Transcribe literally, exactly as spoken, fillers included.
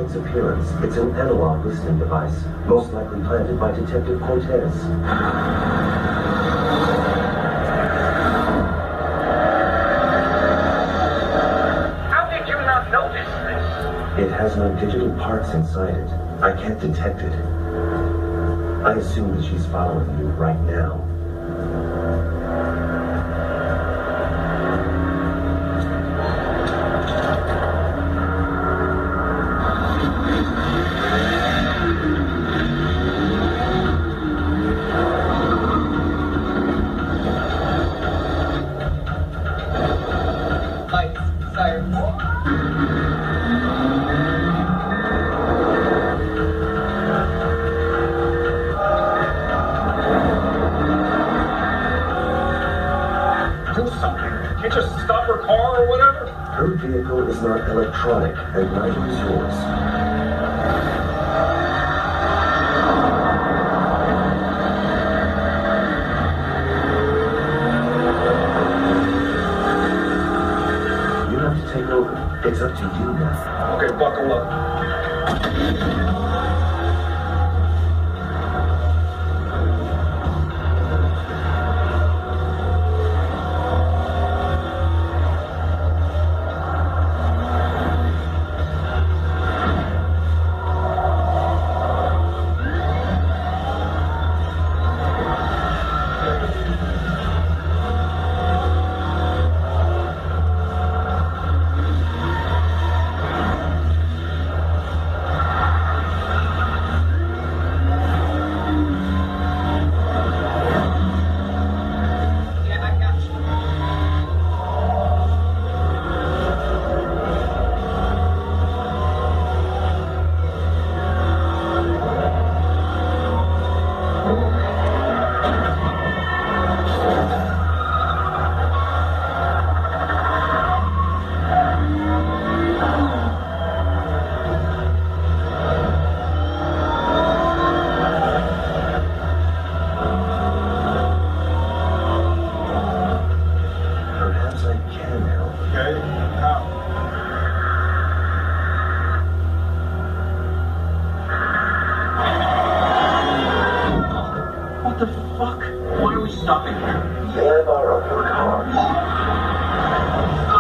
its appearance, it's an analog listening device, most likely planted by Detective Cortez. How did you not notice this? It has no digital parts inside it. I can't detect it. I assume that she's following you right now. Her vehicle is not electronic, and neither is yours. You have to take over. It's up to you now. Okay, buckle up. Why are we stopping here? May I borrow your car?